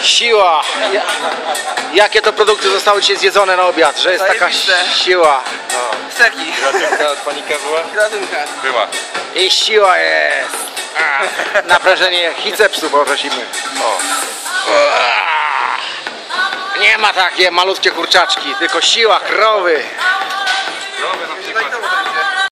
Siła. Jakie to produkty zostały dzisiaj zjedzone na obiad, że jest taka siła. No. Serki. Gratulka od panika była? Gratulka. Była. I siła jest. Naprężenie bicepsu poprosimy. O. Nie ma takie malutkie kurczaczki, tylko siła krowy.